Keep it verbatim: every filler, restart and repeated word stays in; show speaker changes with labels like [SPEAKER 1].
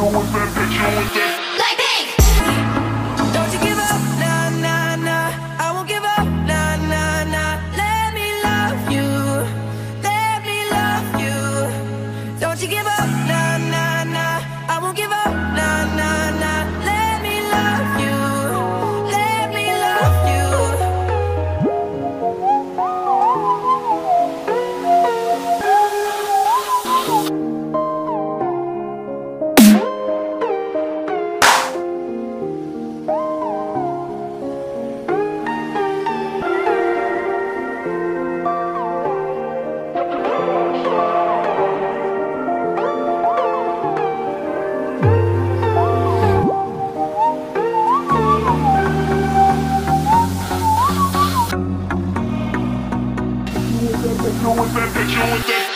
[SPEAKER 1] Like Pink. Don't you give up, nah, nah, nah. I won't give up, nah, nah, nah. Let me love you, let me love you. Don't you give up, nah, nah, nah. I won't give up, nah, nah, nah. Let me love you, let me love you.
[SPEAKER 2] You with that, you with that.